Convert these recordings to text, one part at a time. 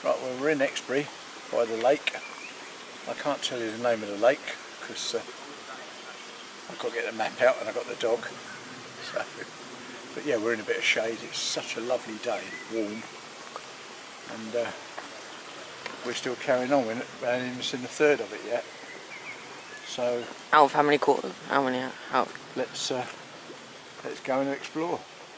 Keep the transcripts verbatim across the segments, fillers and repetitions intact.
Right, well, we're in Exbury by the lake. I can't tell you the name of the lake because uh, I've got to get the map out and I've got the dog. So, but yeah, we're in a bit of shade. It's such a lovely day, warm, and uh, we're still carrying on. We haven't even seen the third of it yet. So out of how many quarters? How many out? Let's uh, let's go and explore.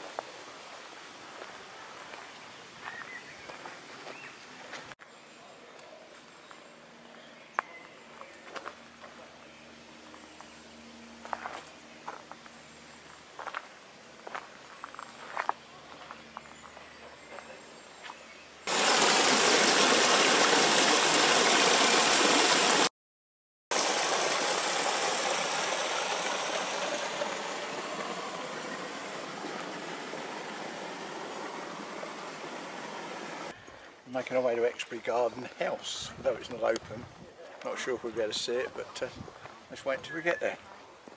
Making our way to Exbury Garden House, though it's not open. Not sure if we'll be able to see it, but uh, let's wait until we get there.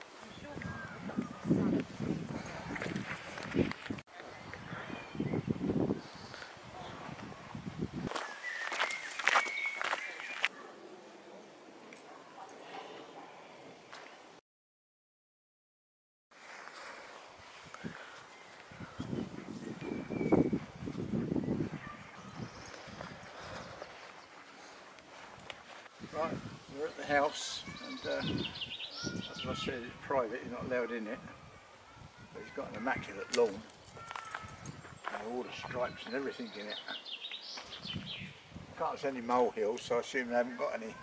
Right, we're at the house, and uh, as I said, it's private, you're not allowed in it, but it's got an immaculate lawn, and all the stripes and everything in it. Can't see any molehills, so I assume they haven't got any.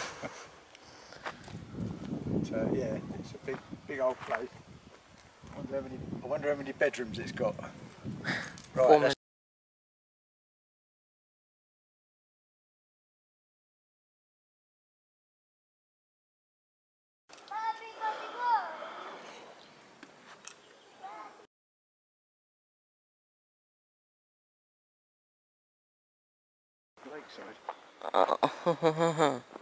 But uh, yeah, it's a big, big old place. I wonder how many, I wonder how many bedrooms it's got. Right, let's lakeside. Oh.